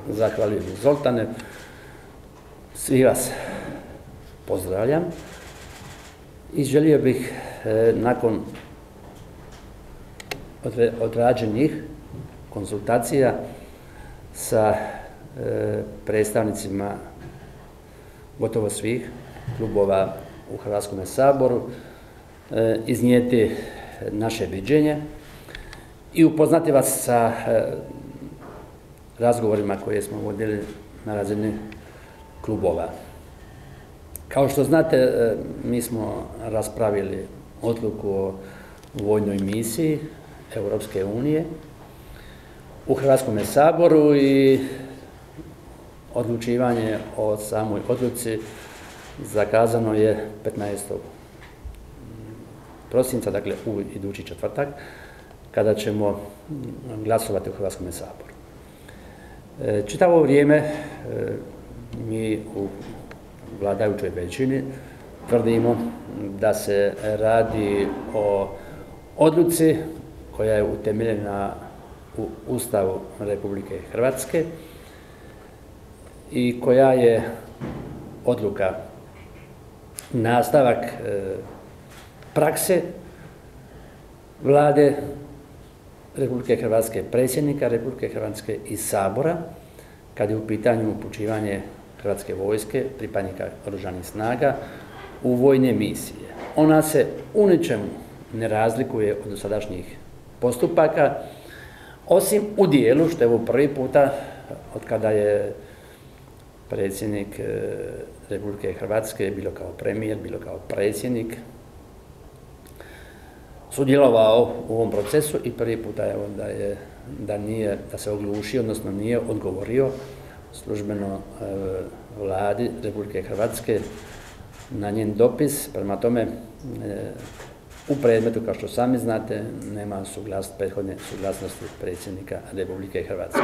Zahvaljujem Zoltane. Svi vas pozdravljam i želio bih nakon odrađenih konzultacija sa predstavnicima gotovo svih klubova u Hrvatskom saboru iznijeti naše viđenje i upoznati vas sa razgovorima koje smo vodili na razini klubova. Kao što znate, mi smo raspravili odluku o vojnoj misiji Europske unije u Hrvatskom saboru i odlučivanje o samoj odluci zakazano je 15. prosinca, dakle u idući četvrtak, kada ćemo glasovati u Hrvatskom saboru. Čitavo vrijeme mi u vladajućoj većini tvrdimo da se radi o odluci koja je utemeljena u Ustavu Republike Hrvatske i koja je odluka nastavak prakse Vlade Republike Hrvatske, predsjednika Republike Hrvatske i Sabora, kad je u pitanju upućivanje Hrvatske vojske, pripadnika oružanih snaga u vojne misije. Ona se u ničemu ne razlikuje od dosadašnjih postupaka, osim u dijelu, što je ovo prvi puta od kada je predsjednik Republike Hrvatske, bilo kao premijer, bilo kao predsjednik, sudjelovao u ovom procesu i prvi puta je da se oglušio, odnosno nije odgovorio službeno Vladi Republike Hrvatske na njen dopis. Prema tome, u predmetu, kao što sami znate, nema prethodne suglasnosti predsjednika Republike Hrvatske.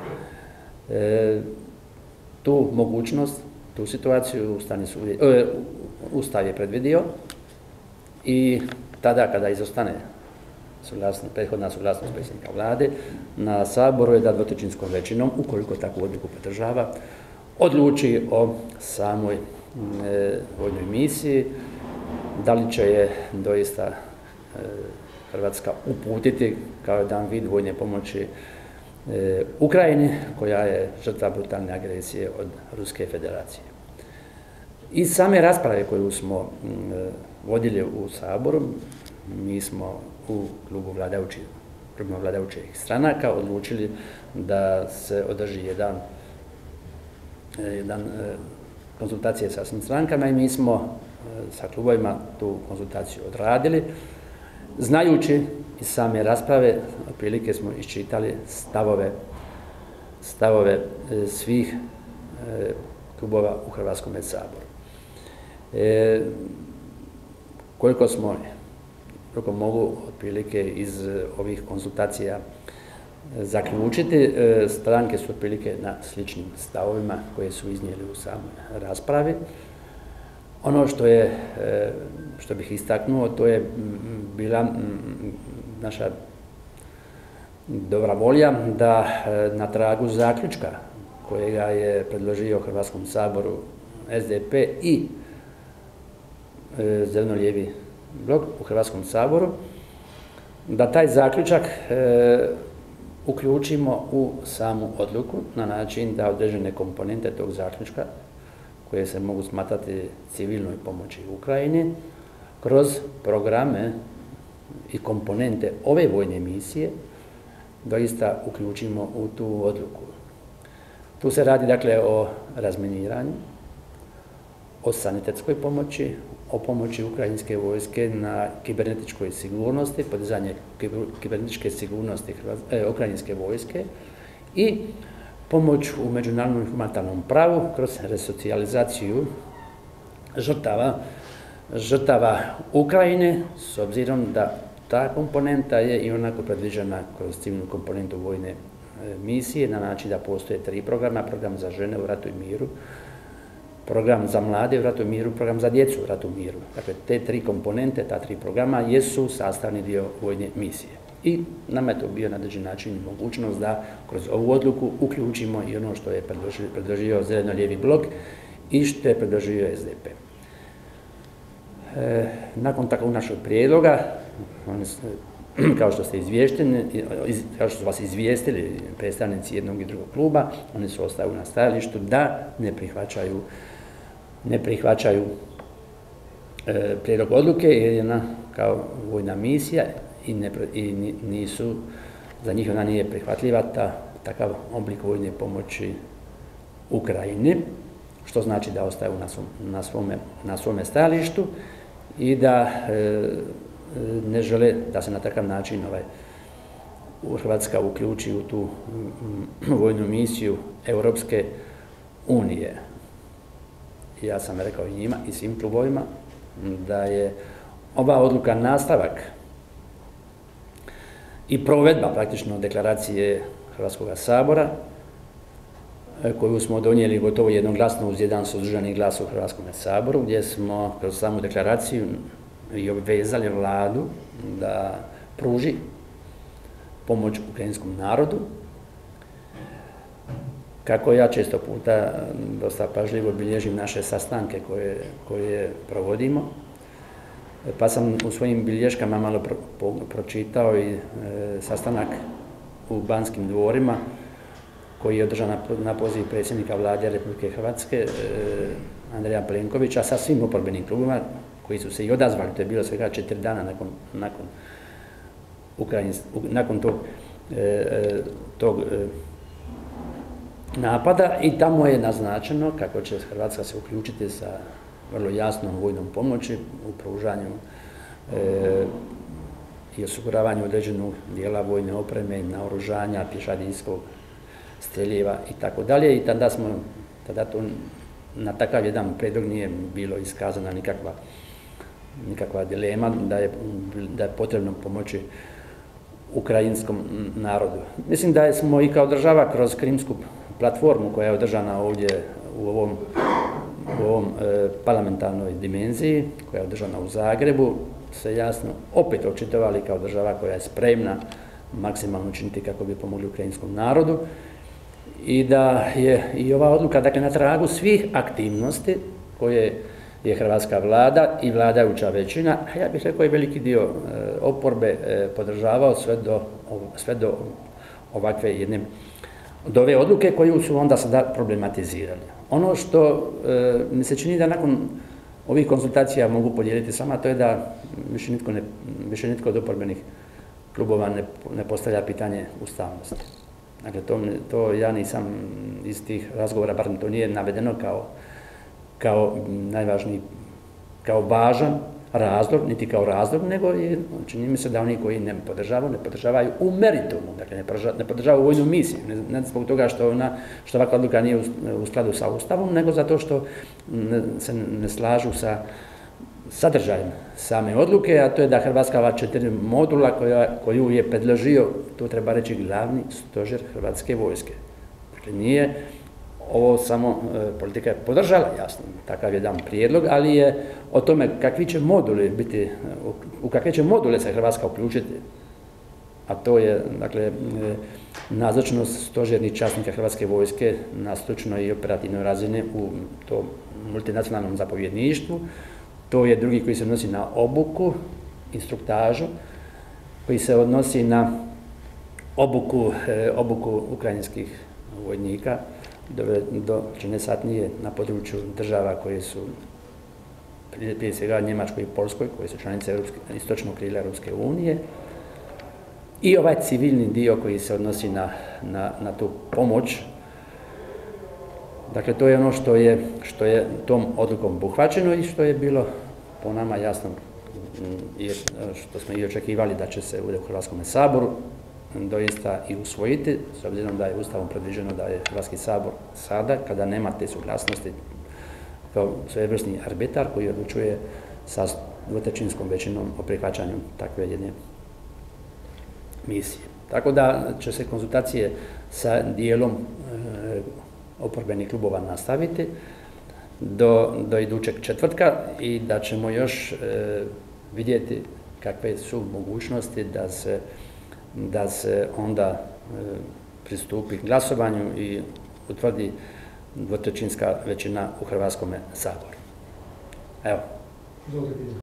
Tu mogućnost, tu situaciju Ustav je predvidio i tada kada izostane prethodna suglasnost predsjednika Vlade, na Saboru je da dvotrećinskom većinom, ukoliko takvu odluku podržava, odluči o samoj vojnoj misiji, da li će je doista Hrvatska uputiti kao jedan vid vojne pomoći Ukrajini, koja je žrtva brutalne agresije od Ruske federacije. Iz same rasprave koju smo vodili u Saboru, mi smo u klubu vladajućih stranaka odlučili da se održi jedan konzultacije sa svim strankama i mi smo sa klubovima tu konzultaciju odradili, znajući iz same rasprave, otprilike smo iščitali stavove svih klubova u Hrvatskom saboru. Koliko mogu otprilike iz ovih konzultacija zaključiti, stranke su otprilike na sličnim stavovima koje su iznijeli u samoj raspravi. Ono što bih istaknuo, to je bila naša dobra volja da na tragu zaključka kojega je predložio Hrvatskom saboru SDP i zeleno-lijevi blok u Hrvatskom saboru, da taj zaključak uključimo u samu odluku na način da određene komponente tog zaključka, koje se mogu smatrati civilnoj pomoći Ukrajini, kroz programe i komponente ove vojne misije doista uključimo u tu odluku. Tu se radi dakle o razminiranju, o sanitetskoj pomoći, o pomoći ukrajinske vojske na kibernetičkoj sigurnosti, podizanje kibernetičke sigurnosti ukrajinske vojske i pomoć u međunarodnom humanitarnom pravu kroz resocijalizaciju žrtava Ukrajine, s obzirom da ta komponenta je i onako predviđena kroz civilnu komponentu vojne misije na način da postoje 3 programa, program za žene u ratu i miru, program za mlade u ratu i miru, program za djecu u ratu i miru. Dakle, te 3 komponente, ta 3 programa jesu sastavni dio vojne misije. I nama je to bio na određen način mogućnost da kroz ovu odluku uključimo i ono što je predložio zeleno-lijevi blok i što je predložio SDP. Nakon takvog našeg prijedloga, kao što su vas izvijestili predstavnici jednog i drugog kluba, oni su ostali na stajalištu da ne prihvaćaju prijedlog odluke jer je ona kao vojna misija i nisu, za njih ona nije prihvatljiva takav oblik vojne pomoći Ukrajini, što znači da ostaju na svome stajalištu i da ne žele da se na takav način Hrvatska uključi u tu vojnu misiju Europske unije. Ja sam rekao i njima i svim klubovima da je ova odluka nastavak i provedba praktično deklaracije Hrvatskoga sabora koju smo donijeli gotovo jednoglasno uz jedan suzdržani glas u Hrvatskom saboru, gdje smo kroz samu deklaraciju i obvezali vladu da pruži pomoć ukrajinskom narodu. Kako ja često puta dosta pažljivo bilježim naše sastanke koje provodimo, pa sam u svojim bilješkama malo pročitao i sastanak u Banskim dvorima koji je održan na poziv predsjednika Vlade Republike Hrvatske Andreja Plenkovića sa svim oporbenim klubovima koji su se i odazvali. To je bilo svega 4 dana nakon tog napada i tamo je naznačeno kako će Hrvatska se uključiti sa vrlo jasnom vojnom pomoći u pružanju i osiguravanju određenog dijela vojne opreme, naoružanja, pješadijskog streljiva i tako dalje. I tada to na takav jedan prijedlog nije bilo iskazana nikakva dilema da je potrebno pomoći ukrajinskom narodu. Mislim da smo i kao država kroz krimsku platformu koja je održana ovdje u ovom parlamentarnoj dimenziji, koja je održana u Zagrebu, se jasno opet očitovali kao država koja je spremna maksimalno učiniti kako bi pomogli ukrajinskom narodu i da je i ova odluka, dakle, na tragu svih aktivnosti koje je hrvatska vlada i vladajuća većina, a ja bih rekao i veliki dio oporbe podržavao sve do ovakve jedne, od ove odluke koju su onda sada problematizirali. Ono što mi se čini da nakon ovih konzultacija mogu podijeliti sama, to je da više nitko od oporbenih klubova ne postavlja pitanje ustavnosti. Dakle, to ja nisam iz tih razgovora, bar to nije navedeno kao najvažniji, kao važan razlog, niti kao razlog, nego čini mi se da oni koji ne podržavaju u meritumu, dakle ne podržavaju vojnu misiju, ne zbog toga što ovakva odluka nije u skladu sa Ustavom, nego zato što se ne slažu sa sadržajem same odluke, a to je da Hrvatska ova 4 modula koju je predložio, to treba reći, glavni stožer Hrvatske vojske. Dakle, nije ovo samo politika je podržala, jasno, takav jedan prijedlog, ali je o tome kakvi će moduli biti, u kakve će module se Hrvatska uključiti, a to je, dakle, nazočnost stožernih časnika Hrvatske vojske na stručnoj i operativnoj razini u tom multinacionalnom zapovjedništvu. To je drugi koji se odnosi na obuku, instruktažu, koji se odnosi na obuku ukrajinskih vojnika do čenesatnije na području država koje su, prije svega Njemačkoj i Poljskoj, koje su članice istočnog krila Europske unije, i ovaj civilni dio koji se odnosi na tu pomoć. Dakle, to je ono što je tom odlukom obuhvaćeno i što je bilo po nama jasno, što smo i očekivali da će se u Hrvatskom saboru doista i usvojiti, s obzirom da je Ustavom predviđeno da je Hrvatski sabor sada, kada nema te suglasnosti, kao svojevrsni arbitar koji odlučuje sa dvotrećinskom većinom o prihvaćanju takve jedne misije. Tako da će se konzultacije sa dijelom oporbenih klubova nastaviti do idućeg četvrtka i da ćemo još vidjeti kakve su mogućnosti da se da se onda pristupi glasovanju i utvrdi dvotrećinska većina u Hrvatskom saboru. Evo.